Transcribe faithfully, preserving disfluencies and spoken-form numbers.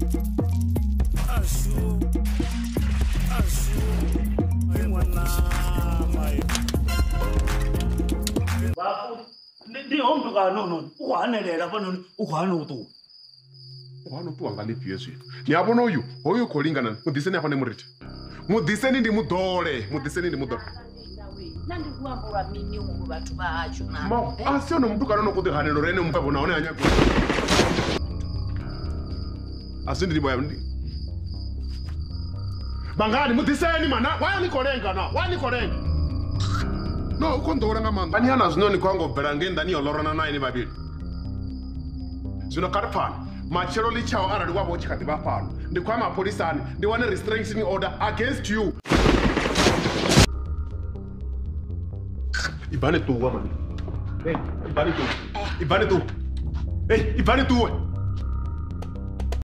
Ashu. Ashu. Ai mwana mai. Bafu. Ndi omdu ka nono. Ukwanelela pano ukhwana utu. Wano tu angali Yesu. Ni abona uyu, oyu kolingana. Mudiseni apa ne muriti. Mudiseni ndi mudole, mudiseni ndi mudole. Nandi kuambura mini umu batu bacu na. Ma, asio no mduka no kuti hanelo rene mpabo naone anya. Asindi boya ndi. Bangani mudiseni mana, wani kolenga na, wani kolenga. No, uko ndora ngamanda. Ani ana zino ni kwango berangenda ni olorana na ni babili. Zino karpana. Machero lichao ara ndi wabo chikati bapano. Ndi kwa ma polisani, ndi wane restraining order against you. Ibane tu wamani. Hey, ibane tu. Ibane tu. Hey, ibane tu.